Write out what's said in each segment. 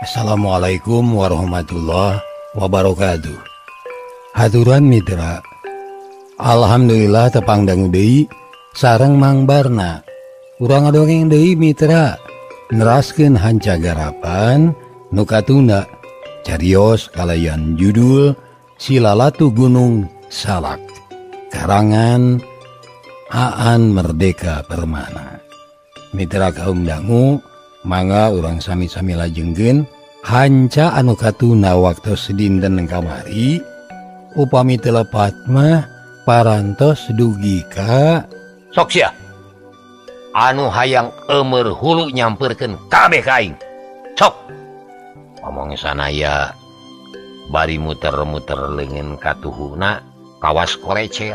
Assalamualaikum warahmatullahi wabarakatuh. Haturan mitra, alhamdulillah tepang dangu deui sareng Mang Barna. Urang ngadongeng deui mitra, neraskeun hanca garapan nu katunda carios kalayan judul Si Lalatu Gunung Salak, karangan Aan Merdeka Permana. Mitra kaum dangu, mangga urang sami-sami lajengkeun hanca anu katuna waktos dinten kamari, upami telepat mah parantos dugi ka sok sia anu hayang eumer hulu nyamperkeun kabeh ka aing. Sok ngomong sanaya bari muter-muter leungeun katuhuna kawas kolecer,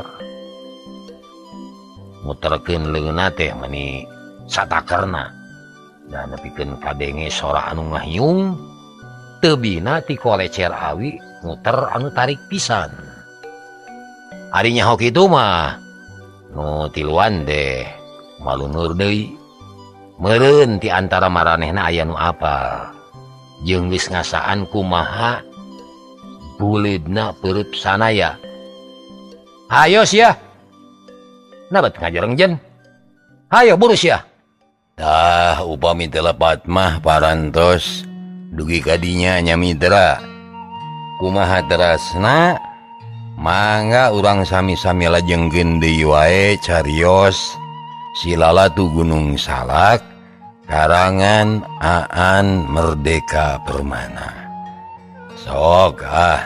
muterkeun leungeunna teh meni satakerna dan nepikeun kadenge sora anu ngahyung tebina ti kolecer awi muter anu tarik pisan. Ari nyaho kitu mah nu tiluan deh malunur deui. Meureun ti antara maranehna aya nu apal jeung geus ngasaan kumaha buleudna peureut sanaya. Hayo sia nabat ngajarengjeun, hayo buru sia. Tah upami telepat mah parantos dugi kadinya nya mitra. Kumaha terasna mangga urang sami-sami lajengkeun deui wae carios Si Lalatu Gunung Salak, karangan Aan Merdeka Permana. Sok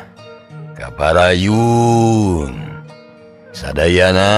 kaparayun sadayana.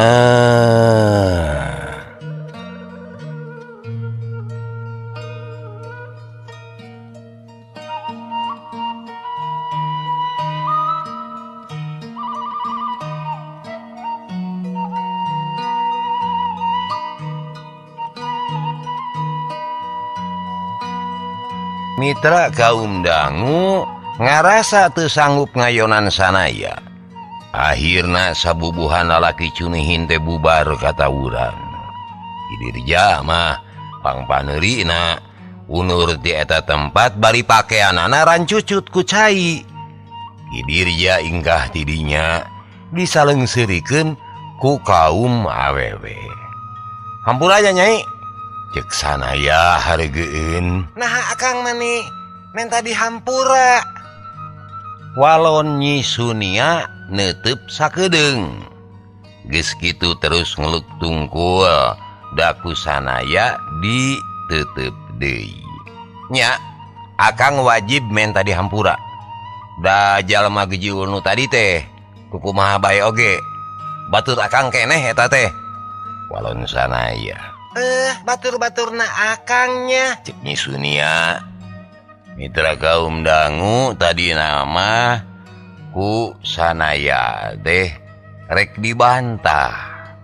Mitra kaum dangu ngarasa teu sanggup ngayonan sanaya. Akhirna sabubuhan lalaki cunihin teh bubar katawuran. Idirja mah pangpaneurina unur ti eta tempat bari pakeanana rancucut ku cai. Idirja ingkah tidinya disaleungseurikeun ku kaum awewe. Hampura nya Nyai. Cek sanaya hareugeun. Nah akang mani men tadi hampura. Walon Nyi Sunia neuteub sakedeung. Geus kitu terus ngeluk tungkul daku sanaya diteuteub deui. Nya akang wajib men tadi hampura. Da jalma gejiul nu tadi teh kukumaha bae oge. Batur akang keneh eta teh. Walon sanaya. Batur-baturna akangnya cek Nyi Sunia. Mitra kaum dangu tadi nama ku sanaya teh rek dibantah.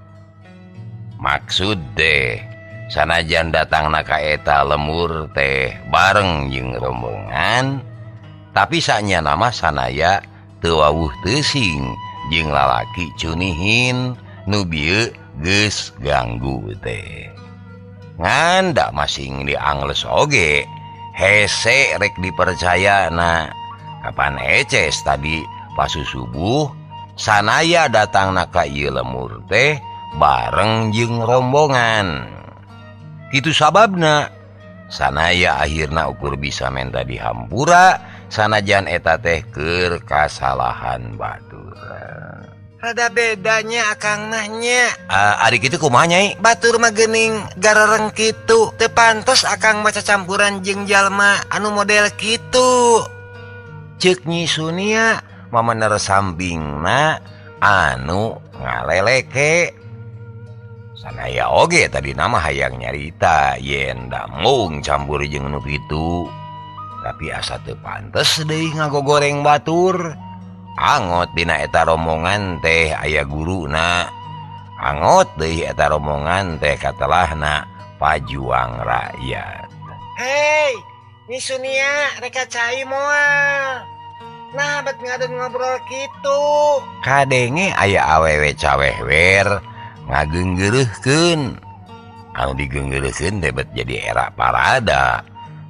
Maksud teh sanajan datangna ka eta lemur teh bareng jeung rombongan, tapi sanya nama sanaya teu wawuh teusing jeung lalaki cunihin nu bieu geus ganggu teh. Nganda masing diangles oge hese rek dipercaya na kapan eces tadi pasu subuh sanaya datang ka ieu lemur teh bareng jeung rombongan. Kitu sababna sanaya akhirna ukur bisa menta dihampura sanajan eta teh keur kasalahan batur. Rada bedanya akang nahnya. Ari kitu kumaha Nyai? Batur mah geuning garereng kitu. Teu pantos akang maca campuran jeung jalma anu model kitu. Ceuk Nyi Sunia mamener sampingna anu ngaleleke. Sanaya oge tadi nama hayang nyarita yen da mung campur jeung nu kitu. Tapi asa teu pantes deui ngagogoreng batur. Angot dina eta rombongan teh aya guruna. Angot deui eta rombongan teh katelahna pajuang rakyat. Hei, Nyi Sunia reka cai moal. Nah, bet ngadeun ngobrol kitu. Kadenge aya awewe cawehwer ngageunggeureukkeun. Anu digeunggeureukkeun teh bet jadi era parada.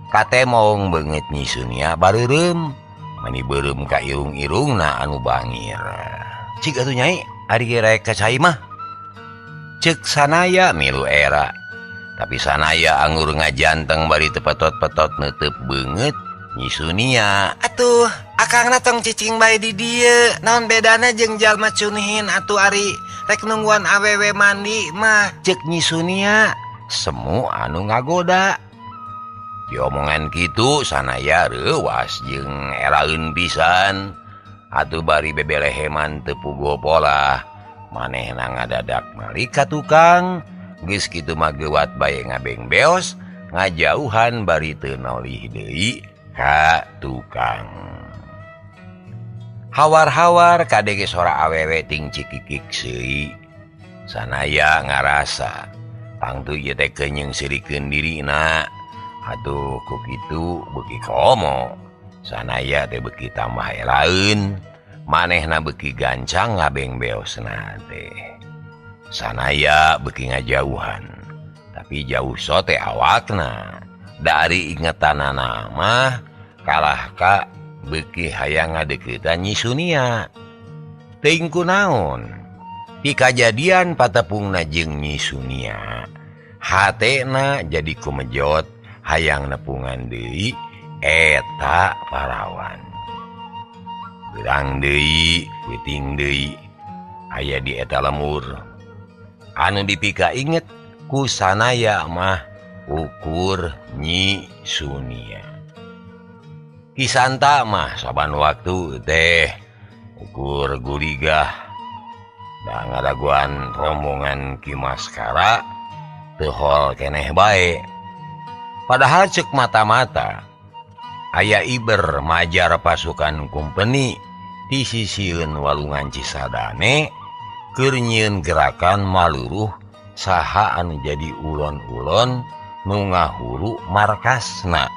kate maung banget Nyisunia bareureum mani beureum ka irung-irungna anu bangir. Cik atuh Nyai ari rek ka cai mah. Cek sanaya milu era. Tapi sanaya anggur ngajanteng bari tepetot-petot neuteup beungeut Nyisunia. Atuh, akangna tong cicing bae di dieu. Naon bedana jeung jalma cunihin atuh ari rek nungguan awewe mandi mah. Cek Nyisunia semu anu ngagoda. Diomongan kitu sanaya reuwas jeung eraeun pisan. Atuh bari bebeleheman teu puguh pola. Manehna ngadadak malik ka tukang. Geus kitu mah geuwat bae ngabeng beos ngajauhan bari teu nolih deui ka tukang. Hawar-hawar kadege sora awewe ting cikikik seui. Sanaya ngarasa tangtu ieu teh kenyeng sirikeun dirina. Atuh ku kitu beuki komo. Sanaya teh beuki tambah elaeun. Manehna beuki gancang ngabeng beosna teh. Sanaya beuki ngajauhan. Tapi jauh sote awakna. Dari ingetanana mah kalah ka beuki hayang ngadeuketan Nyisunia. Teuing kunaon? Ti kajadian patepungna jeung Nyisunia. Hatena jadi kumejot hayang nepungan deui eta parawan. Gerang deui, peuting deui aya di eta lemur. Anu dipika inget ku sanaya mah ukur Nyisunia. Kisanta mah saban waktu teh ukur gurigah da ngaraguan rombongan Ki Maskara teu hol keneh bae. Padahal cek mata-mata aya iber majar pasukan kumpeni di sisieun walungan Cisadane keur nyieun gerakan maluruh saha anu jadi ulon-ulon nu ngahuru markasna.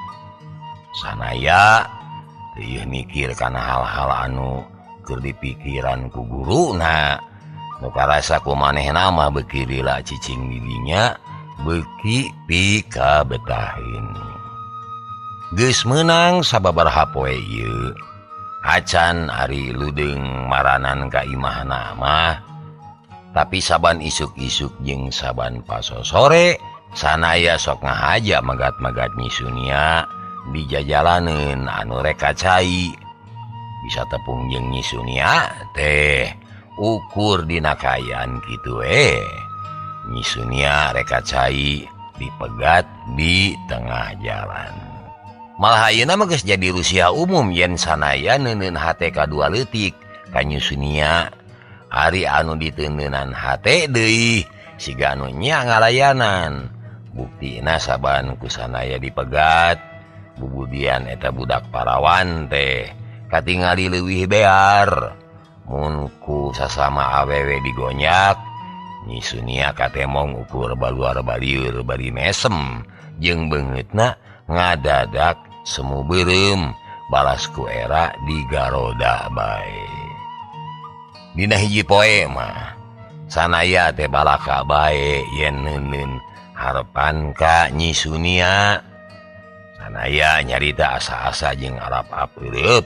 Sanaya teu mikir kana hal-hal anu keur dipikiran ku guruna. Nu karasa ku manehna mah beuki lila cicing didinya beuki pika betahin. Geus meunang sababaraha poe ieu acan ari ludeung maranan ka imahna mah. Tapi saban isuk-isuk jeung saban pasosore sanaya sok ngahaja magat-magat Nyisunia di jajalaneun anu rek kacai. Bisa tepung jeung Nyisunia teh ukur dina kaayaan kitu Nyisunia rek kacai dipegat di tengah jalan. Malah ayeuna mah geus jadi rusia umum yen sanaya neuneun hate kadua leutik ka Nyisunia. Ari anu diteuneunan hate deui siga anu nya ngalayanan. Buktina saban ku sanaya dipegat bubudian eta budak parawan teh katingali leuwih bear. Mun ku sasama awewe digonyak Nyisunia katemong ukur baluar balieur bari mesem jeung beungeutna ngadadak semu beureum balas ku era digaroda bae. Dina hiji poe mah sanaya teh balaka bae yen neuneun harepan ka Nyisunia. Sanaya nyarita asa-asa jeung arap-ap eureup.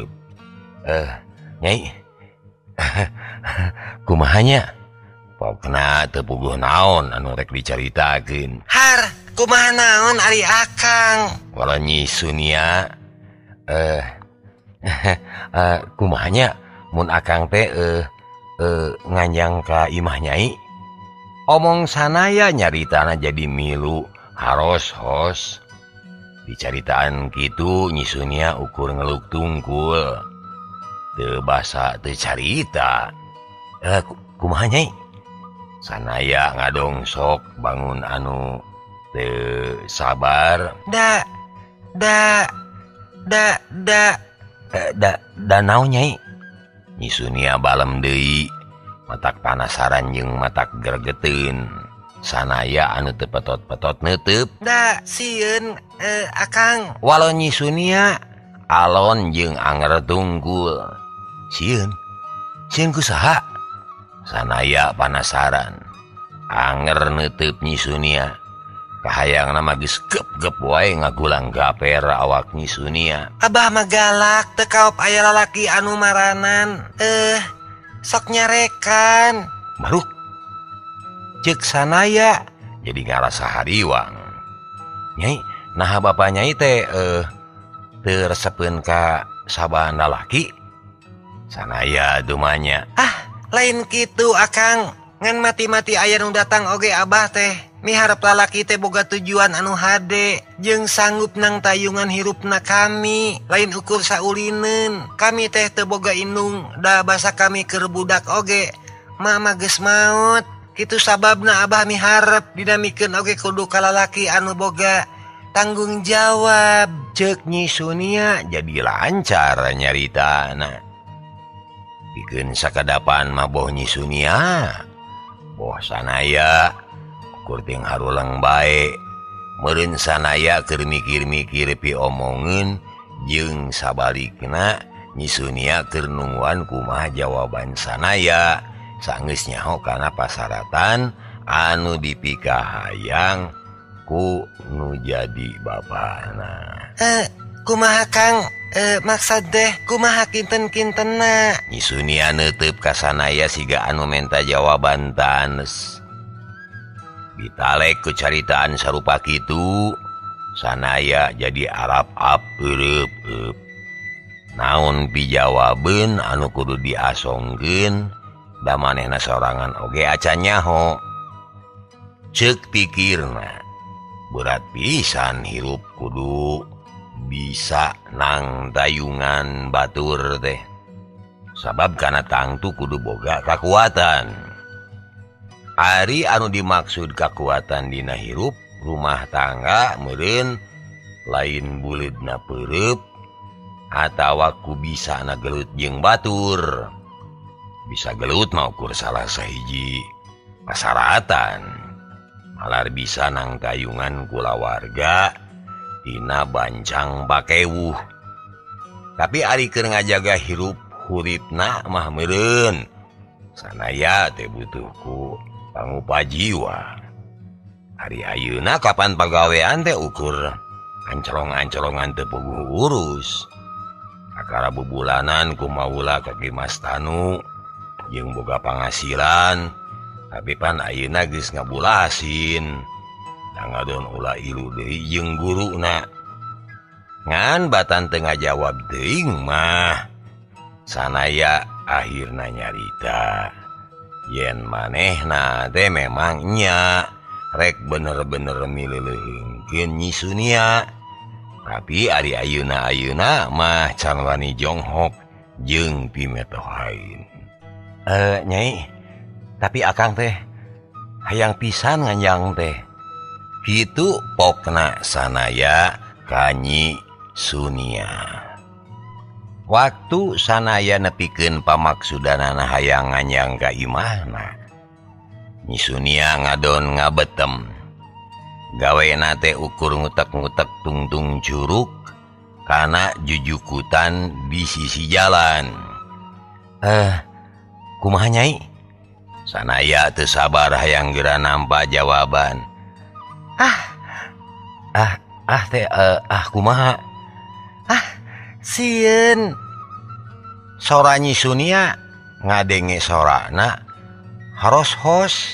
Nyai kumaha nya? Pokna teu puguh naon anu rek dicaritakeun. Har, kumaha naon ari akang? Wala Nyisunia kumaha nya mun akang teh nganjang ka imah Nyai. Omong sanaya nyaritana jadi milu haros-hos. Dicaritaan kitu Nyisunia ukur ngeluk tungkul. Teu basa teu carita. Kumaha Nyai? Sanaya ngadongsok bangun anu teu sabar. Da naon Nyai? Nyisunia balem deui matak panasaran jeung matak gregeteun. Sanaya anu teu petot-petot neuteub. Da sieun akang. Walau Nyisunia alon jeung anger tunggul. Sieun kusaha? Sanaya panasaran. Anger neuteub Nyisunia. Kahayang nama geus gep-gep wae ngagulang gaper awak Nyi Sunia. Abah mah galak teu kaop aya lalaki anu maranan. Sok nyarekan. Maruk cek sanaya jadi ngarasa hariwang. Nyai, nah bapak nyai teh teu resepeun ka sabahan lalaki? Sanaya dumanya. Lain kitu Akang. Ngan mati-mati aya nu datang oge Abah teh. Miharep lalaki teh boga tujuan anu hade jeung sanggup nang tayungan hirupna kami. Lain ukur saulinen. Kami teh teu boga indung da basa kami keur budak oge. Mama geus maot. Kitu sababna Abah miharep dinamikeun oge kudu ka lalaki anu boga tanggung jawab. Cek Nyi Sunia jadi lancar nyaritana. Pikeun sakadapan mah boh Nyi Sunia. Boh sanaya ukur ting harulang bae. Meureun sanaya keur mikir-mikir pi omongeun jeung sabalikna Nyi Sunia keur nungguan kumaha jawaban sanaya. Sanggeus nyaho kana pasaratan anu dipikahayang ku nu jadi bapana. Kumaha Kang? Maksud deh kumaha kinten-kintenna? Nyi Sunia neuteup ka sanaya siga anu menta jawaban tanes. Ditalek ku caritaan sarupa kitu, sanaya jadi arap-ap eureup-eup. Naon pijawabeun anu kudu diasongkeun, da manehna sorangan oge acan nyaho. Ceuk pikirna, berat pisan hirup kudu bisa nang tayungan batur teh. Sabab kana tangtu kudu boga kakuatan. Ari anu dimaksud kakuatan dina hirup rumah tangga meureun lain buleudna peureup atawa ku bisa na gelut jeung batur. Bisa gelut mah ukur salah sahiji pasaratan. Malar bisa nang tayungan kulawarga tina bancang bakewuh. Tapi ari keur ngajaga hirup huripna mah meureun sanaya teh butuh ku pangupajiwa. Hari ayeuna kapan pagawean teh ukur ancolong-ancolongan teu puguh urus. Akara bubulanan ku maula ka Mas Tanu jeung boga pangasilan, tapi pan ayeuna geus ngabulasin. Da ngadon ulah ilu deui jeung guruna. Ngan batan teu ngajawab teuing mah sanaya akhirna nyarita. Yen manehna teh memang nya rek bener-bener mileuleungkeun Nyi Sunia. Tapi ari ayeuna mah can wani jonghok jeung pimetohain. Nyai, tapi Akang teh hayang pisan nganjang teh. Kitu pokna sanaya ka Nyi Sunia. Waktu sanaya nepikeun pamaksudanana hayang nganjang ka imahna, Nyi Sunia ngadon ngabetem. Gawena teh ukur ngutek-ngutek tungtung curug kana jujukutan di sisi jalan. Kumaha Nyai? Sanaya teu sabar hayang geura nampa jawaban. Kumaha? Sieun. Sora Nyi Sunia ngadenge sorana haros-hos.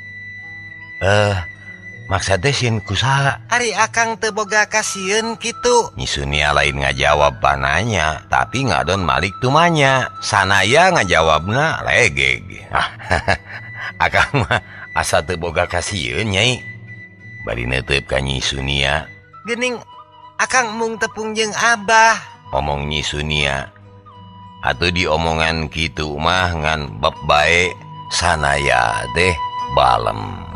Maksudnya sieun kusaha? Ari Akang teu boga kasieun kitu. Nyi Sunia lain ngajawab pananya, tapi ngadon malik tumanya. Sanaya ngajawabna legeg. Akang mah asa teu boga kasieun Nyai. Bari neuteup ka Nyi Sunia. Geuning Akang mung tepung jeung Abah. Omong Nyi Sunia. Atuh diomongan kitu mah ngan bab bae sanaya teh balem.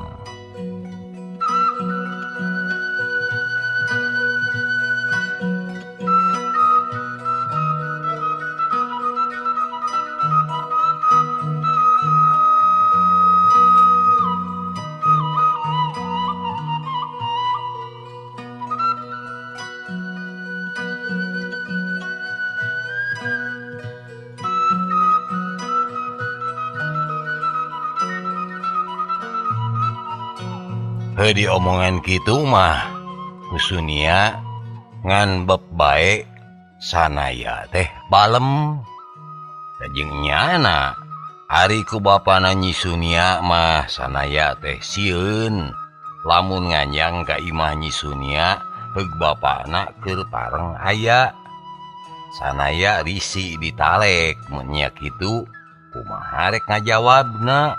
di omongan gitu mah kusunia ngan beb bae sanaya teh balem dajengnya na hari ku bapana nyisunia mah sanaya teh sieun lamun nganyang ka imah nyisunia heug bapana keur pareng aya sanaya risi ditalek mun nya kitu kumaha rek ngajawabna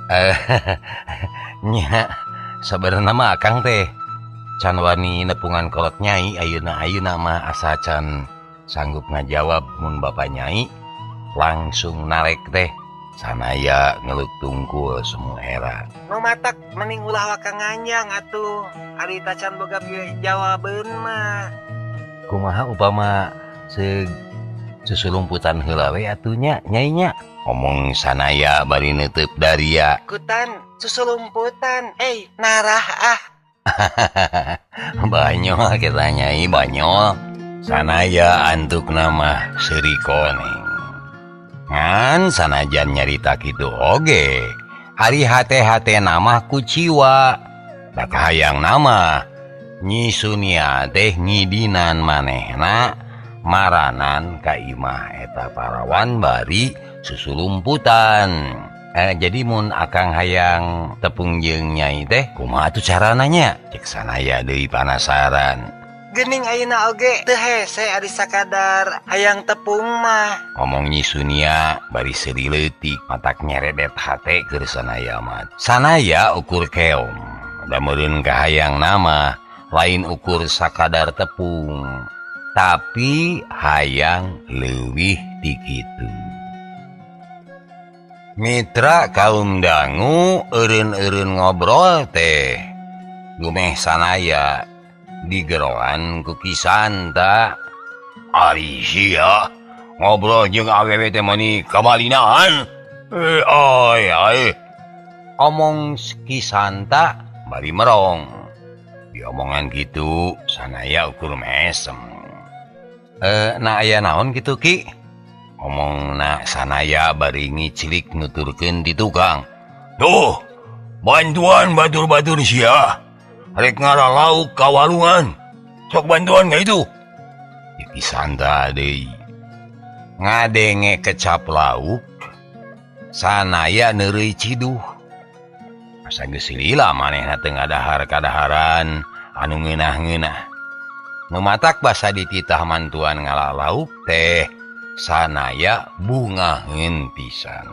nya sabenerna mah akang teh can wani nepungan kolot nyai ayeuna mah asa can sanggup ngajawab mun bapak nyai langsung narek teh sanaya ngeluk tungkul semua era nu matak mending ulah waka nganyang atuh ari tacan boga jawabeun mah kumaha upama susulumputan heula we atunya nyai nya ngomong sanaya bari neuteub daria kutan susulumputan narah banyol kita nyai banyol sanaya antuk nama Sri Koneng ngan sanajan nyarita kitu oge hari hate-hate nama kuciwa tak hayang nama nyisunia teh ngidinan manehna maranan ka imah eta parawan bari susulumputan jadi mun akang hayang tepung jeung nyai teh kumaha atuh carananya cek sanaya deui panasaran geuning ayeuna oge teu hese ari sakadar hayang tepung mah ngomong nyisunia bari seuri leutik matak nyeredet hate keur sanaya mah sanaya ukur keong da meureun ka hayang nama lain ukur sakadar tepung tapi hayang leuwih ti kitu mitra kaum dangu eureun-eureun ngobrol teh gumeh sanaya digeroan ku Kisanta ari sia ngobrol jeung awewe teh mani kabalinaan omong Kisanta bari merong diomongan gitu sanaya ukur mesem na aya naon kitu Ki ngomong na sanaya bari ngicilik nuturkeun di tukang tuh bantuan batur-batur sia rek ngaralauk ka walungan sok bantuan nggak itu Kisanta deui ngadenge kecap lauk sanaya neureuy ciduh asa geus lila manehna teu ngadahar-kadaharan anu ngeunah-ngeunah nu matak basa dititah mantuan ngalalauk teh sanaya bungaheun pisan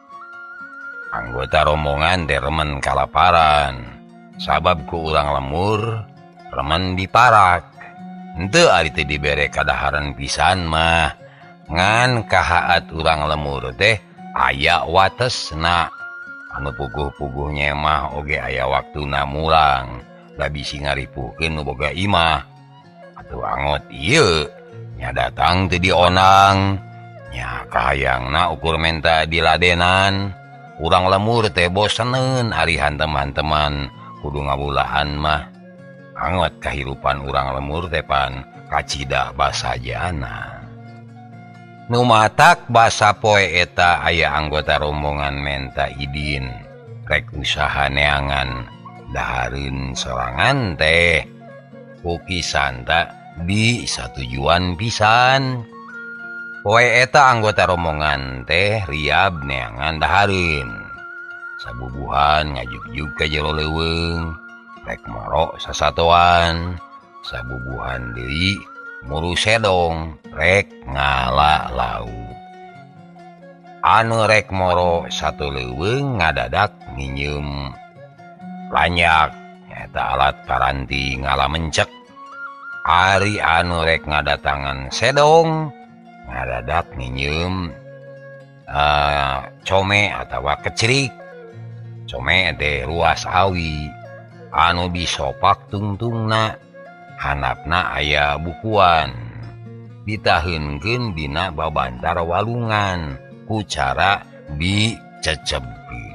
anggota rombongan teh remen kalaparan sabab ku urang lemur remen diparak henteu ari teh dibere kadaharan pisan mah ngan kahaat urang lemur teh aya watesna anu puguh-puguh nyemah oge aya waktuna mulang da bisi ngaripuhkeun nu boga imah atuh angot ieu nya datang teu dionang nya kahayangna ukur menta diladenan urang lemur teh boseneun ari hantem-hanteman kudu ngabulaan mah angot kahirupan urang lemur teh pan kacida basajana nu matak basa poe eta aya anggota rombongan menta idin rek usaha neangan dahareun sorangan teh ku Kisanta di satujuan pisan poe eta anggota rombongan teh riab neangan dahareun sabubuhan ngajuk-juk ka jero leuweung rek moro sasatoan sabubuhan deui muru sedong rek ngala lauk anu rek moro satu leuweung ngadadak minjem lanyak eta alat paranti ngala mencek ari anu rek ngadatangan sedong ngadadak minjem come atawa kecrik some teh ruas awi anu disopak tungtungna handapna aya bukuan ditaheunkeun dina babantar walungan ku cara dicecebeun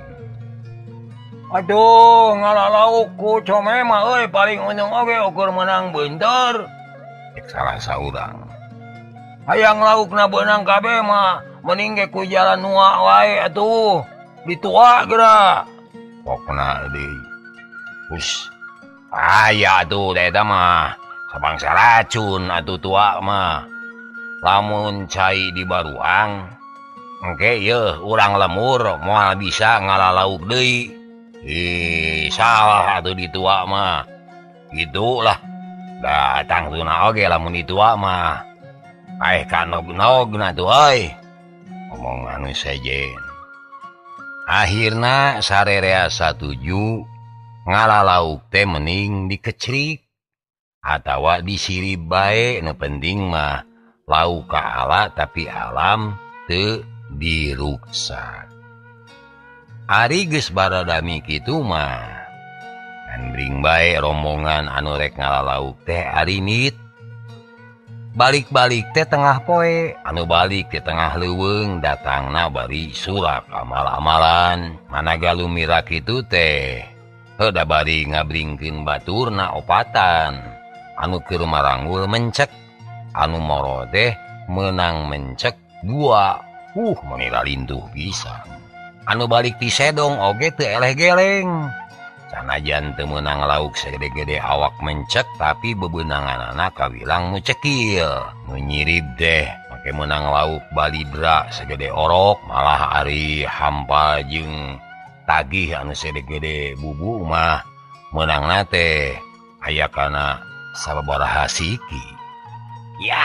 aduh ngalalauk ku some mah euy paling untung oge ukur menang beunteur cek salah saurang hayang laukna beunang kabeh mah mending ge ku jalan nua wae atuh ditua geura pokna deui aya tuh eta mah sabangsa racun atuh tua mah. Lamun cai di baruang engke yeuh urang lemur moal bisa ngalalauk deui. Salah atuh di tua mah. Gitulah. Datang tuna oge lamun di tua mah. Kanog-nogna tuh euy. Ngomong anu sejen. Akhirna sarerea satuju ngalalauk teh mending dikecrik atawa disirip bae, nu penting mah lauk ka ala tapi alam teu diruksak. Ari geus baradami kitu mah andring bae rombongan anu rek ngalalauk teh ari nit. Balik-balik teh tengah poe, anu balik teh tengah leuweung datangna bari surak amal-amalan. Managa lumira kitu teh heuda bari ngabringkeun baturna opatan. Anu keur maranggul mencek, anu moro teh meunang mencek 2. Menira lintuh bisa. Anu balik ti sedong oge teu eleh geleng. Sanajan teu meunang lauk segede-gede awak mencek tapi bebeunanganna kawilang nu cekil. Nu nyirip deh make meunang lauk balidra segede orok, malah ari hampa jeung tagih anu segede-gede bubu mah meunangna teh aya kana sababaraha siki. Yah.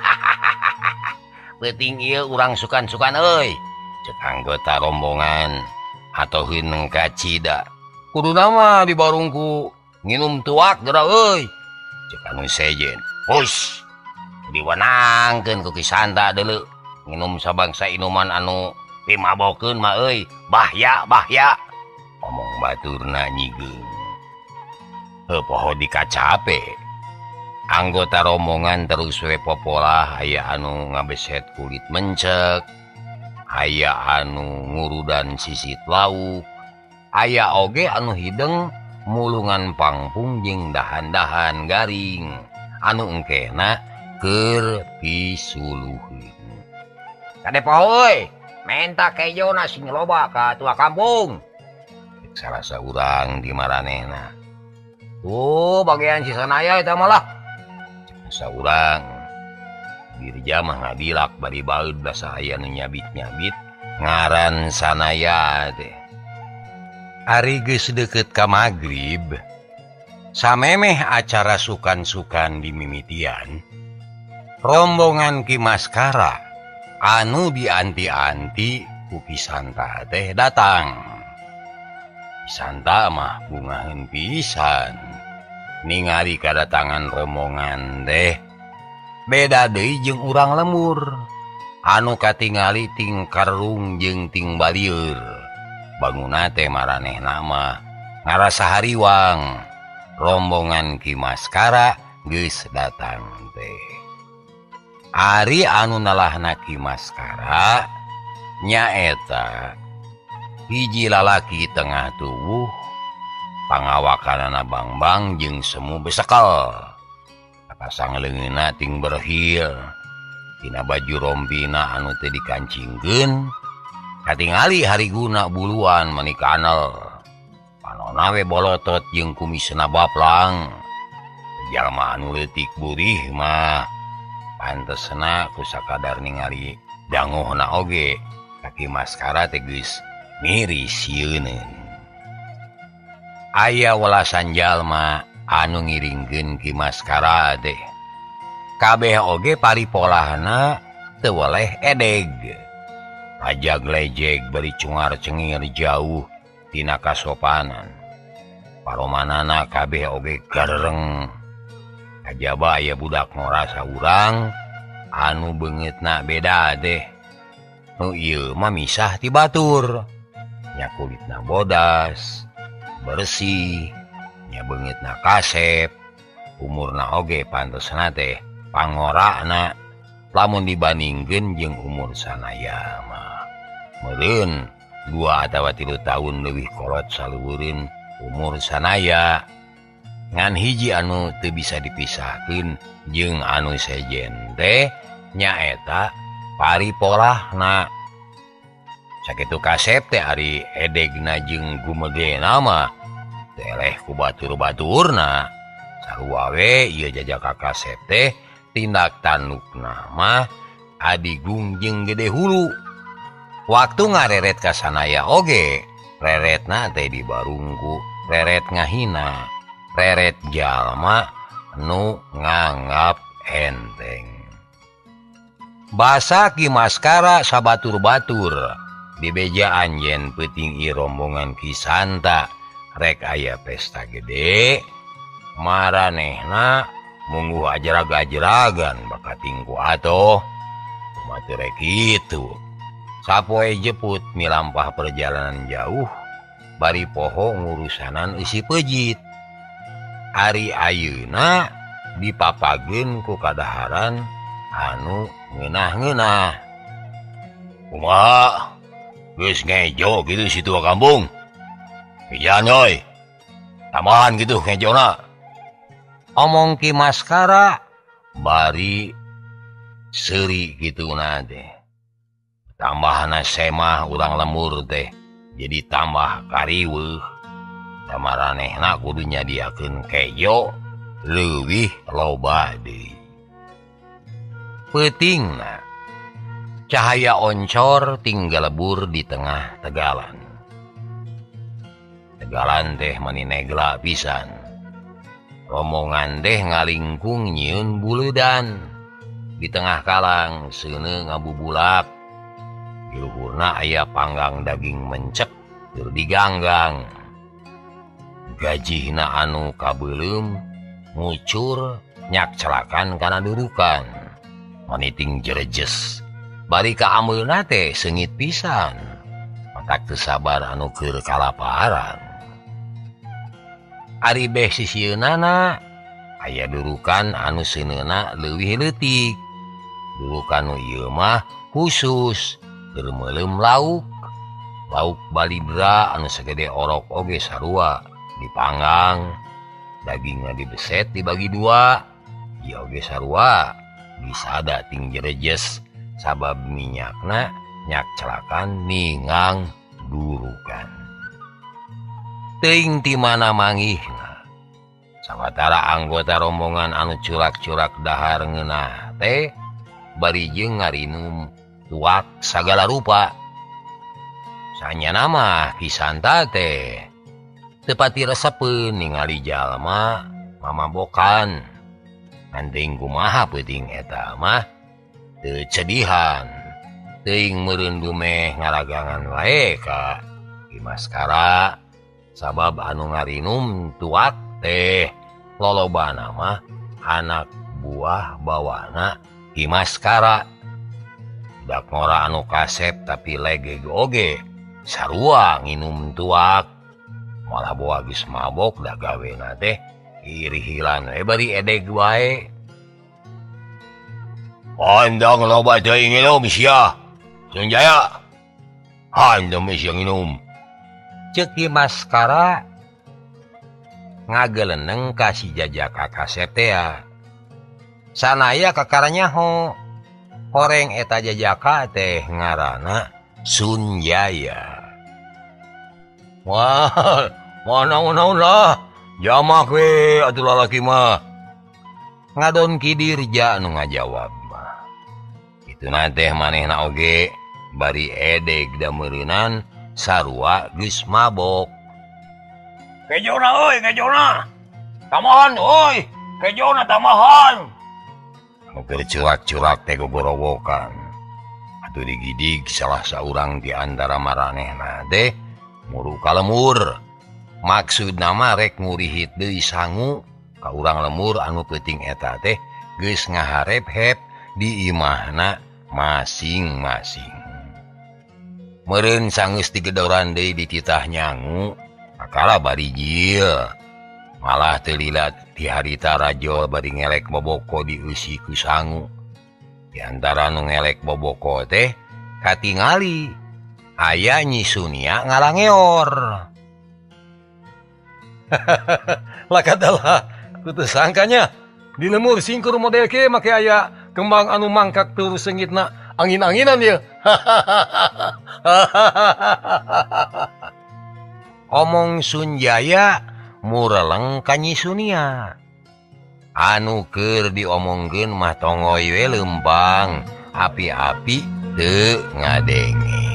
Penting ieu urang sukan-sukan euy. Cek anggota rombongan atoheun ka cida. Kudu nama di barungku nginum tuak geura euy. Cek anu sejen. Hush. Diwenangkeun ku Kisanta deuleu. Nginum sabangsa inuman anu dimabokeun mah euy. Bahya. Omong baturna nyigeung. Heuh poho dikacape. Anggota rombongan terus we popolah aya anu ngabeset kulit mencek. Aya anu ngurudan sisit lauk. Aya oge anu hideng mulungan pangpung jeung dahan-dahan garing anu engkena keur pisuluheun. Kade poho euy, menta kejona sing loba ka tua kampung. Salah saurang di maranehna. Tuh bagian si sanaya eta mah lah. Saurang dirja mah ngabilak bari baeud basa aya nu nyabit-nyabit ngaran sanaya teh. Ari geus deukeut ka magrib, samemeh acara sukan-sukan dimimitian, rombongan Ki Maskara anu dianti-anti ku Kisanta teh datang. Kisanta mah bungaheun pisan ningali kadatangan rombongan teh. Beda deui jeung urang lemur anu katingali ting karung jeung ting balieur. Banguna teh maranehna mah ngarasa hariwang. Rombongan Ki Maskara geus datang teh. Ari anu nalahna Ki Maskara nyaeta hiji lalaki tengah tubuh, pangawakanana bangbang jeung semu besekel. Pasang leungeunna ting berhil. Tina baju rompina anu teu dikancingkeun katingali hariguna buluan manikanel. Panonna we bolotot jeung kumisna baplang. Jalma anu leutik burih mah pantesna ku sakadar ningali danguhna oge Ki Maskara teh geus miris sieun. Aya welasan jalma anu ngiringkeun Ki Maskara teh. Kabeh oge paripolahna teu weleh edeg. Ajag lejeg bari cungar-cengir jauh tina kasopanan. Paromanana kabeh oge gareng. Kajaba aya budak ngorasa urang anu beungeutna beda teh. Nu ieu mah misah ti batur. Nya kulitna bodas, bersih, nya beungeutna kasep, umurna oge pantesna teh pangorana lamun dibandingkeun jeung umur sanaya mah. Meureun 2 atawa 3 tahun leuwih kolot salueureun umur sanaya. Ngan hiji anu teu bisa dipisahkeun jeung anu sejen teh nyaeta paripolahna. Sakitu kasep teh ari edegna jeung gumedena mah teleh ku batur-baturna sarua we ieu jajaka kasep teh tindak tandukna mah Adigung jeung Gede Hulu. Waktu ngareret ka sanaya oge reretna teh dibarungku reret ngahina reret jalma nu nganggap enteng. Basa Ki Maskara sabatur-batur di beja anjen peuting ieu rombongan Kisanta rek aya pesta gede maranehna mungguh ajrag-ajragan bakatingku atoh mati rek kitu. Sapoe jeput milampah perjalanan jauh bari poho ngurusanan isi pejit. Ari ayeuna dipapageun ku kadaharan anu ngeunah-ngeunah. Kumaha? Geus ngejo kitu si tua kampung? Pijan euy. Tambahan kitu ngejona. Omong Ki Maskara bari seuri kituna teh. Tambahna semah urang lemur teh jadi tambah kariweuh. Samaranehna kudu nyadiakeun kejo leuwih loba deui. Peutingna cahaya oncor tinggal lebur di tengah tegalan. Tegalan teh maninegla pisan. Rombongan teh ngalingkung nyieun buleudan. Di tengah kalang seuneu ngabubulak. Di luhurna aya panggang daging mencek keur diganggang. Gajihna anu kabeulem ngucur nyak celakan kana durukan. Maniting jerejes. Bari ka ameulna teh seungit pisan. Matak teu sabar anu keur kalaparan. Ari beh sisieunana aya durukan anu seuneuna leuwih leutik. Durukan nu ieu mah khusus keur meulem lauk. Lauk balibra anu sagede orok oge sarua dipanggang. Dagingna dibeset dibagi dua. Ieu oge sarua disada ting jerejes sabab minyakna nyak celakan ningang durukan. Teuing ti mana manggihna. Sawatara anggota rombongan anu curak-curak dahar ngeunah teh bari jeung ngarinum tuak sagala rupa. Sanyana mah Kisanta teh teu pati resepeun ningali jalma mamabokan. Anting kumaha peuting eta mah teu cedihan. Teuing meureun dumeh ngaragangan wae ka Ki Maskara sabab anu ngarinum tuak teh lolobana mah anak buah bawana Ki Maskara. Dak ngora anu kasep tapi legeg oge sarua nginum tuak. Malah boa geus mabok da gawena teh irihilan bari edeg wae. Handang loba teuing nginum sia. Sunjaya. Handang sia nginum. Ceuk Ki Maskara ngageleuneng ka si jajaka kasep teh. Sanaya kakaranya horeng eta jajaka teh ngaranna Sunjaya. Wah, naon lah. Jamak we atuh lalaki mah. Ngadon kidirja anu ngajawab mah. Ituna teh manehna oge bari edeg da meureunan sarua geus mabok. Kejona euy, kejona. Tamahan euy, kejona tamahan. Anu keur curak-curak teh gogorowokan. Atuh digidig salah saurang di antara maranehna teh muru ka lemur. Maksudna mah rek ngurihit deui sangu ka urang lemur anu peuting eta teh geus ngaharep-hep di imahna masing-masing. Meureun sangeus digedoran deui di titah nyangu, akala bari jieu. Malah teu lila ti harita rajol bari ngelek boboko dieusi ku sangu. Di antara nu ngelek boboko teh katingali aya Nyi Sunia ngalangeor. Lakadalah kudu sangkanya di lemur singkur model ke make aya kembang anu mangkak turu seungitna angin-anginan ieu. Omong Sunjaya mureleng ka Nyi Sunia. Anu keur diomongkeun mah tongoy we lempang, api-api teu ngadenge.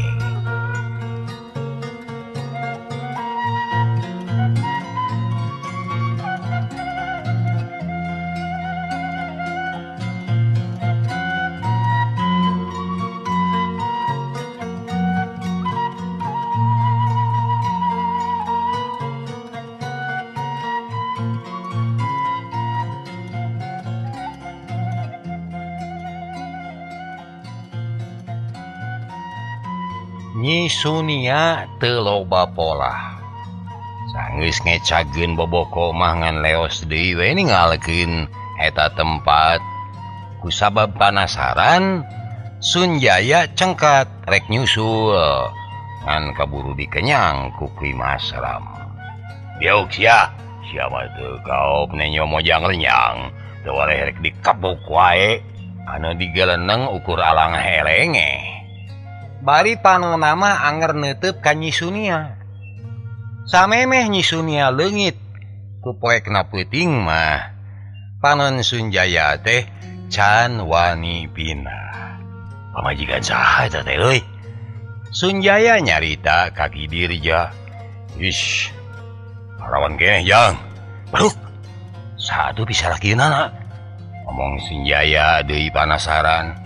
Nyi Sunia teu loba pola. Sanggeus ngecageun boboko mah ngan leos deui we ningalkeun eta tempat. Kusabab panasaran, Sunjaya cengkat rek nyusul ngan kaburu dikenyang ku Kimas Ram. Biuk sia mah teu kaop nenyo mojang renyang, teu waleh rek dikabuk wae anu digeleneng ukur alang helenge. Bari panonna mah anger neuteup ka Nyi Sunia. Samemeh Nyi Sunia leungit ku poekna peuting mah panon Sunjaya teh can wani pindah. Pamajikan saha eta teh euy? Sunjaya nyarita ka Kidirja. Ish, parawan keneh jang. Baruk. Satu bisa lakieunan. Ngomong Sunjaya deui panasaran.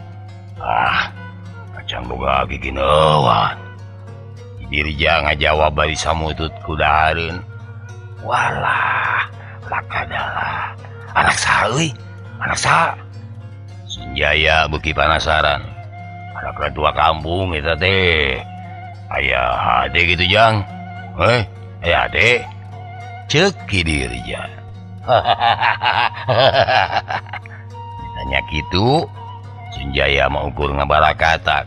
Can boga gigineuan. Dirja ngajawab bari samutut ku dahareun. Walah, lakadalah. Anak saha euy? Anak saha? Sunjaya beuki panasaran. Anak radua kampung eta teh. Aya hade gitu jang. Aya hade. Ceuk Dirja. Ditanya kitu, Sunjaya mah ukur ngabarakatak.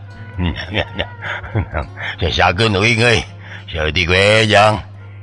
Sasageun euy euy. Saeutik we jang.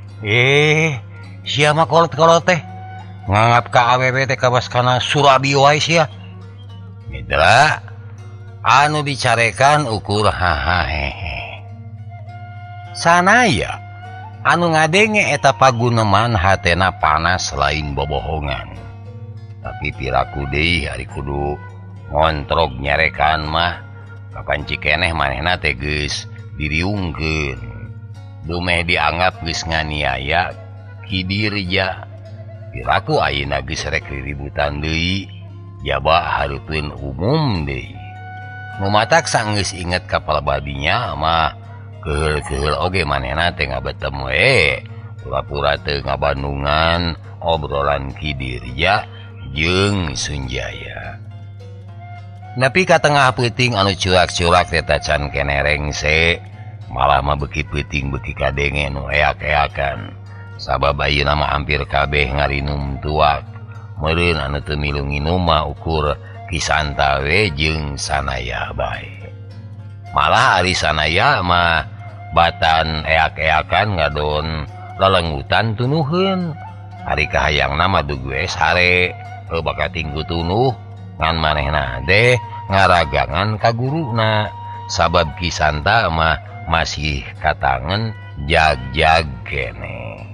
Sia mah kolot-kolot teh. Nganggap ka awewe teh kabaskana Surabi wae sia. Mitra anu dicarekan ukur hahahe. Sanaya anu ngadenge eta paguneman hatena panas lain bobohongan. Tapi piraku deui ari kudu ngontrog nyarekan mah kapan cikeneh manehna teh geus diriungkeun. Dumeh dianggap geus nganiaya Kidirja. Piraku ayeuna geus rek riributan deui, jaba hareupeun umum deui. Nu matak sanggeus inget kapal badinya mah keheul-keheul oge manehna teh ngabetem we. Pura-pura teu ngabandungan obrolan Kidirja jeung Sunjaya. Nepi ka tengah peuting anu curak-curak eta can keneh rengse, malah mah beuki peuting beuki kadenge nu eak-eakan. Sabab ayeuna mah hampir kabeh ngarinum tuak. Meureun anu teu milu nginum mah ukur Kisanta we jeung Sanaya bae. Malah ari Sanaya mah batan eak-eakan ngadon lelenggutan tunuheun. Ari kahayangna mah dugu we sare, baka tinggu tunuh ngan manehna teh ngaragangan ka guruna. Sabab Kisanta mah masih katangen jag-jag keneh.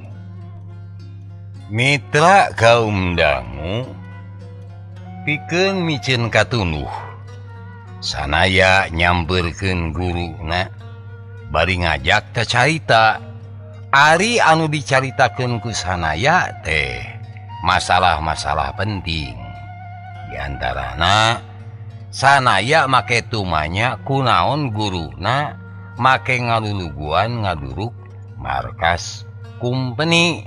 Mitra kaum dangu pikeun micen katunuh. Sanaya nyamperkeun guruna bari ngajak teh carita. Ari anu dicaritakeun ku Sanaya teh masalah-masalah penting. Di antarana Sanaya make tumanya kunaon guruna make ngaluluguan ngaduruk markas kumpeni.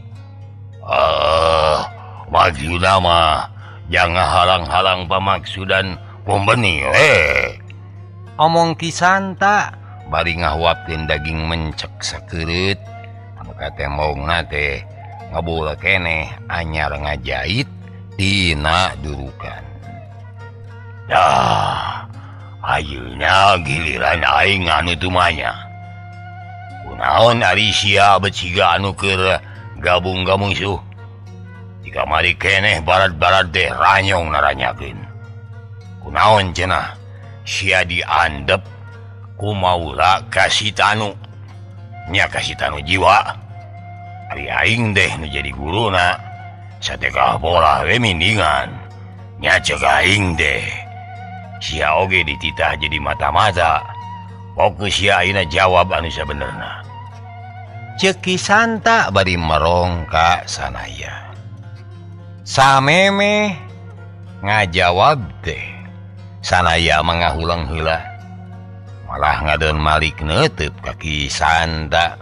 Maksudna mah jangan halang-halang pamaksudan kumpeni omong Kisanta bari ngahuapkeun daging mencek sakeureut. Anu katemongna teh ngabula keneh anyar ngajait tina durukan. Dah, ayeuna giliran aing anu tumanya. Kunaon ari sia beciga anu keur gabung ka musuh. Jika mari keneh barat-barat teh ranyong naranyakeun. Kunaon cenah sia diandep ku maula kasih tanu. Nya kasih tanu jiwa. aing deh nu jadi guruna satekah bola we mindingan nya cek aing deh sia oge dititah jadi mata-mata fokus sia ayeuna jawab anu sabenerna. Ceuk Ki Santa bari merong ka sanaya. Sameme ngajawab teh sanaya mangahulang heula malah ngadeun malik neuteub ka Ki Santa.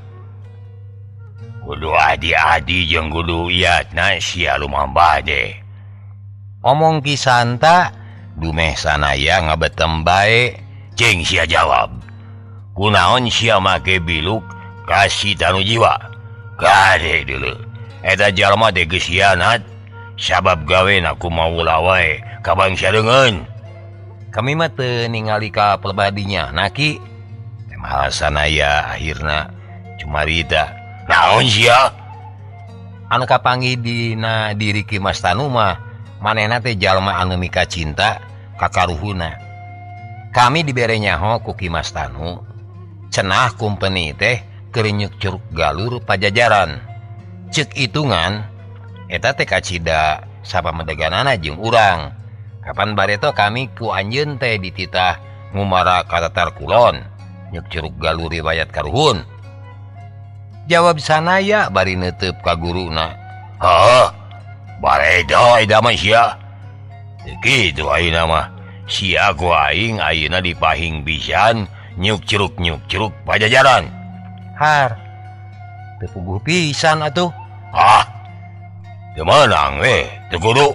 Kudu adi-adi jeung kudu iatna sia lumambah deh. Omong Ki Santa dumeh sanaya ngabetem bae. Cing sia jawab, kunaon sia make biluk kasih tanu jiwa. Gade dulu eta jalma teh geus hianat sabab gawena kumaula wae ka bangsa deungeun. Kami mah teu ningali ka pelebadinya naki. Temah sanaya akhirna cumarita. Naon sia? Anu kapanggih dina diri Ki Mas Tanu mah manehna teh jalma anu mika cinta ka karuhuna. Kami dibere nyaho ku Ki Mas Tanu cenah kumpeni teh keur nyuk curug galur Pajajaran. Ceuk itungan eta teh kacida sapamedeganana jeung urang. Kapan bareto kami ku anjeun teh dititah ngumara ka Tatar Kulon nyuk curug galur riwayat karuhun. Jawab sanaya bari neuteub ka guruna. Hah? Bareda eda mah sia. Teu kitu ayeuna mah. Sia ku aing ayeuna dipahing pisan nyuk curug Pajajaran. Har. Teu puguh pisan atuh. Hah? Teu meunang we, teu kudu.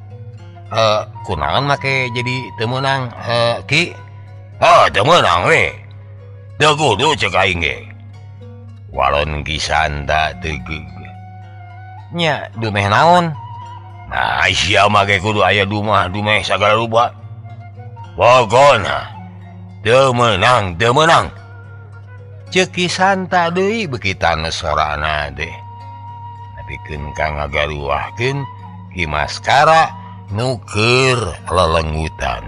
Kunaon make jadi teu meunang Ki? Teu meunang we. Teu kudu cek aing ge. Walon Ki Santa teu nya dumeh naon? Nah, sia make kudu aya dumeh sagala rupa. Pokona teu meunang. Ceuk Ki Santa deui beukitana sorana teh. Napikeun ka ngagaruahkeun Ki Maskara nu keur lelenggutan.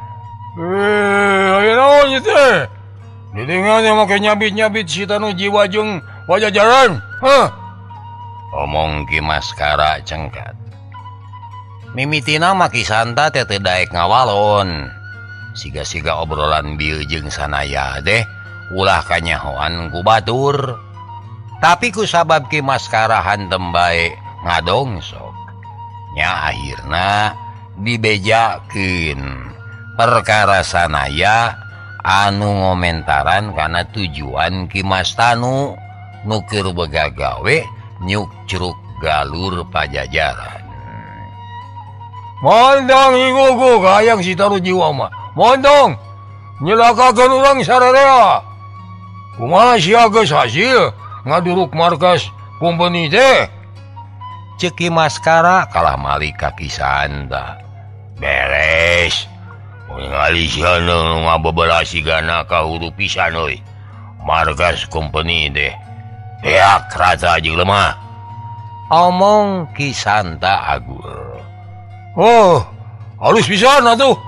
Aya naon ieu teh? Didengarnya make nyabit-nyabit si tanu jiwa jeung Pajajaran. Hah? Omong Ki Maskara cengkat. Mimitina mah Ki Santa teh teu daek ngawalon. Siga-siga obrolan bieu jeung sanaya deh ulah kanyahoan ku batur. Tapi ku sabab Ki Maskara hantem bae ngadongsok. Nya akhirna dibejakeun perkara sanaya anu ngomentaran kana tujuan Ki Mas Tanu nu keur begagawe nyuk curug galur Pajajaran. Mondong igugu kayang si taru jiwa mah. Mondong nyelakakeun urang sararea. Kumaha sia geus hasil ngaduruk markas kumpeni teh? Ceuk Ki Maskara kalah malik ka Ki Santa. Beres. Ningali sia nu ngabeberasi gana ka huru pisan euy. Markas kumpeni teh. Teak rata jeung lemah. Omong Ki Santa agur. Oh, halus pisan atuh.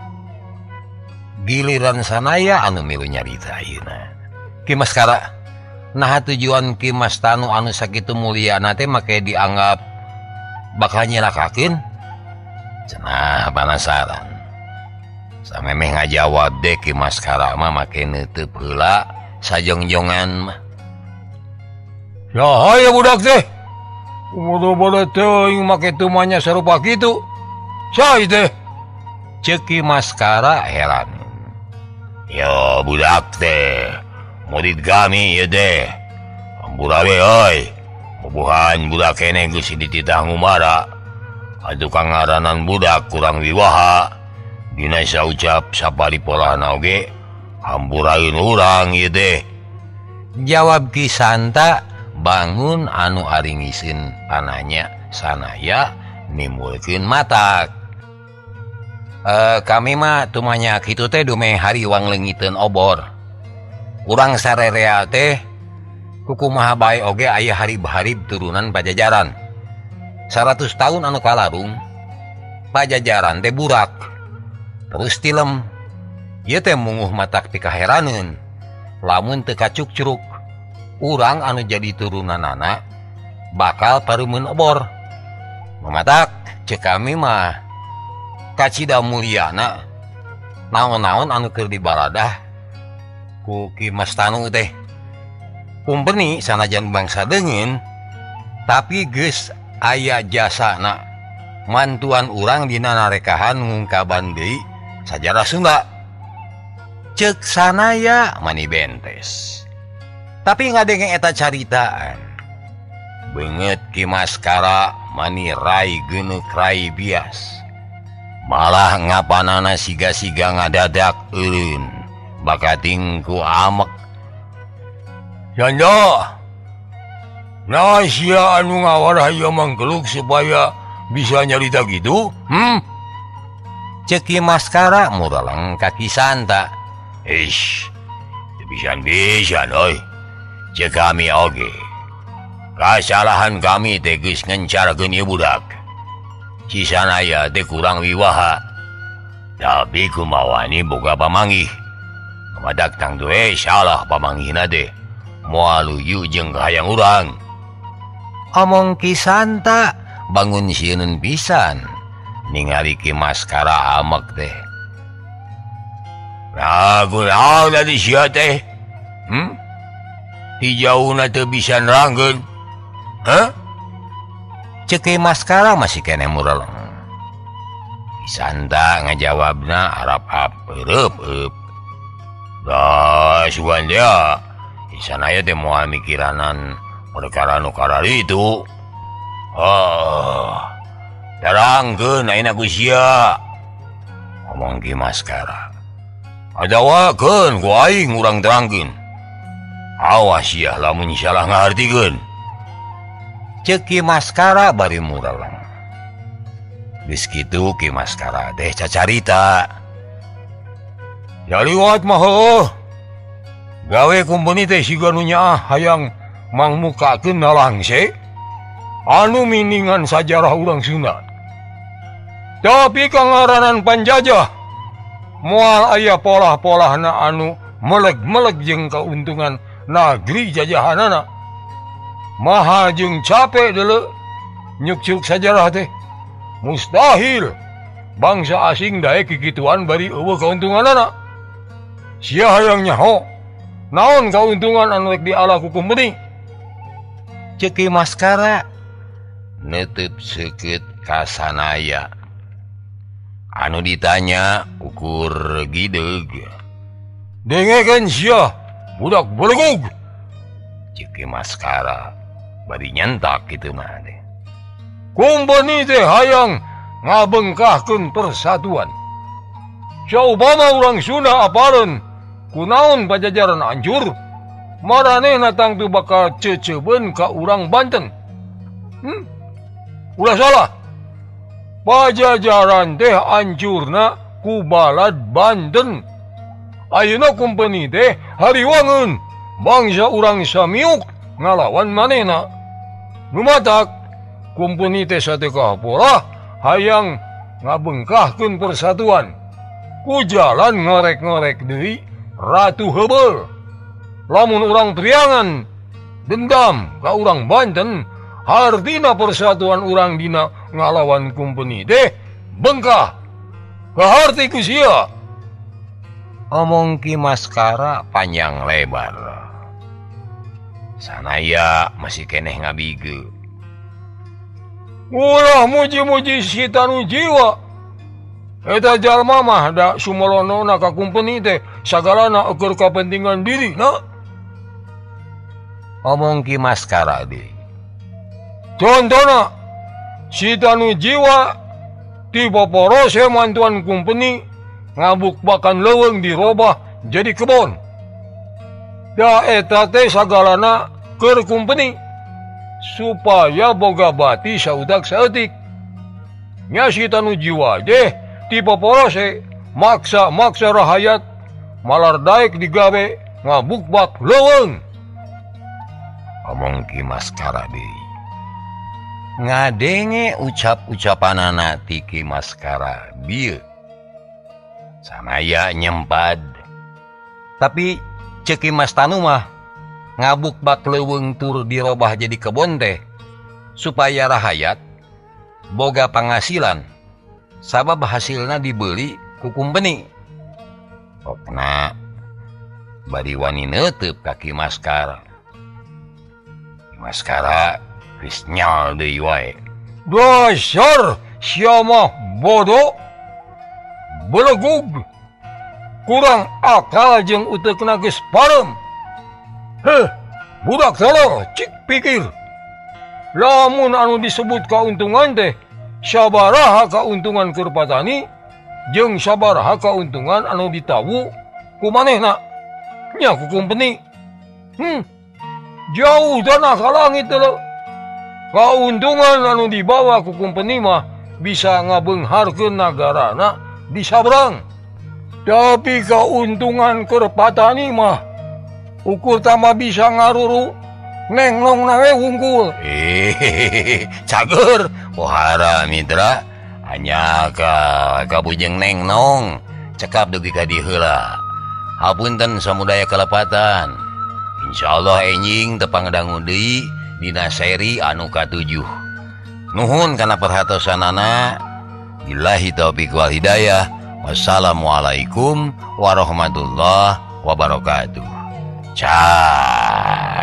Giliran sanaya anu milu nyarita ayeuna. Ki Maskara, naha tujuan Ki Mas Tanu anu sakitu mulyana teh make dianggap bakal nyelakakeun? Cenah penasaran. Samemeh ngajawab deh Ki Maskara mah make neuteub heula sajongjongan mah. Ya aya budak teh. Bodoh-bodoh teuing make tumanya sarupa kitu. Sai teh? Ceuk Ki Maskara heran. Ya budak teh. Murid kami ya deh. Amburawe euy. Bubuhan budak keneh geus dititah ngumara. Atuh kangaranan budak kurang wiwaha. Dina saucap saparipolana oge hamburaeun urang ieu teh. Jawab Ki Santa bangun anu aringiskeun pananya sanaya nimbulkeun matak. Kami mah tumanya kitu teh dumeh hariwang leungiteun obor. Urang sarerea teh kukumaha bae oge aya harib-harib turunan Pajajaran. 100 tahun anu kalarung Pajajaran teh burak. Terus tilem. Ieu teh munguh matak pikaheraneun. Lamun teu kacuk curug urang anu jadi turunanana bakal parumeun obor. Mamatak cek kami mah kacida mulyana naon-naon anu keur dibaradah ku Ki Mas Tanu teh. Kumpeni sanajan bangsa deungeun tapi geus aya jasana mantuan urang dina narekahan ngungkaban deui sajarah Sunda. Cek sanaya mani bentes. Tapi ngadenge eta caritaan. Beungeut Ki Maskara mani rai geuneuk rai bias. Malah ngapanana siga-siga ngadadak eureun bakating ku amek. Janda, nah sia anu ngawarah ieu mangkeluk supaya bisa nyarita gitu? Cek Ki Maskara muraleng ka Ki Santa. Bisa-bisa oi. Cek kami oge. Kasalahan kami teh geus ngencarkeun ieu budak. Cisanaya teh kurang wiwaha. Tapi kumawani boga pamanggih. Madak tang tue salah pamanggihna teh. Moal luyu jeung hayang urang. Omong Ki Santa bangun sieun pisan ningali Ki Maskara amek teh. Kunaon tadi sia teh? Hijauna teu bisa nerangkeun. Cek Ki Maskara masih kene mureleng. Ki Santa ngajawabna arap eueup. Da sugan dia. Sanaya teh moal mikiranan perkara nu karari itu. Terangkeun ayeuna ku sia. Ngomong Ki Maskara. Adawakeun ku aing urang terangkeun. Awas ya lamun salah ngahartikeun. Ceuk Ki Maskara bari mureleng. Geus kitu Ki Maskara teh cacarita. Ya liwat mah heueuh. Gawe kumpeni teh siga nu nyaah hayang mangmukakeun nalangse anu miningan sajarah urang Sunda. Tapi kangaranan panjajah moal aya polah-polahna anu meleg-meleg jeung kauntungan nagri jajahanana. Maha jeung capek deuleu nyuk-nyuk sajarah teh. Mustahil bangsa asing daek kikituan bari eueuh kauntunganana. Sia hayang nyaho naon kauntungan anu rek diala ku kumpeni? Ceuk Ki Maskara neuteub seukeut ka sanaya. Anu ditanya ukur gideug. Dengekeun sia budak belegug. Ceuk Ki Maskara bari nyentak kitu mah teh. Kumpeni teh hayang ngabengkahkeun persatuan. Saupama urang Sunda apareun kunaon pajajaran hancur, maranehna tangtu bakal cecebeun ka urang Banten. Ulah salah. Pajajaran teh hancurna ku balad Banten. Ayeuna kumpeni teh hariwangeun bangsa urang samiuk ngalawan manehna. Lumatak kumpeni teh satekah pola hayang ngabengkahkeun persatuan. Ku jalan ngorek-ngorek deui Ratu Hebel. Lamun urang priangan dendam ka urang Banten, hartina persatuan urang dina ngalawan kumpeni teh bengkah. Kaharti ku sia. Omong Ki Maskara panjang lebar. Sanaya masih keneh ngabige. Ulah muji-muji si Tanu Jiwa. Eta jalma mah da sumelonona ka kumpeni teh sagalana keur kapentingan diri na. Omong Ki Maskara deui. Contona si Tanu Jiwa ti poporose mantuan kumpeni ngabukbakan leuweung dirobah jadi kebon. Da eta teh sagalana keur kumpeni supaya boga bati saudak saeutik. Nya si Tanu Jiwa deh tipe porose maksa rahayat malar daek digawe ngabukbak leuweung. Omong Ki Maskara deui. Ngadenge ucap-ucapanana ti Ki Maskara bieu. Sanaya nyempad. Tapi ceuk Ki Mas Tanu mah ngabukbak leuweung tur dirobah jadi kebon teh supaya rahayat boga penghasilan sabab hasilna dibeli ku kumpeni. Pokna bari wani neuteub kaki maskara. Maskara geus nyal deui wae. Dasar sia mah bodoh, belegug, kurang akal jeung uteukna geus parem. Heh, budak tolo cik pikir. Lamun anu disebut kauntungan teh sabaraha kauntungan keur patani jeung sabaraha kauntungan anu ditawu ku manehna nya ku kumpeni. Jauh tanah ka langit teh. Kauntungan anu dibawa ku kumpeni mah bisa ngabeungharkeun nagarana di sabrang. Tapi kauntungan keur patani mah ukur tama bisa ngaruru nenglong nawe wungkul. Cager, pohara mitra, hanya ka bujeng nengnong, cekap dugi ka dieu heula. Hapunten samudaya kalepatan. Insyaallah enjing teu pangadangu deui dina seri anu ka-7. Nuhun kana perhatosanana. Billahi taufiq wal hidayah. Wassalamualaikum warahmatullahi wabarakatuh. Ciao.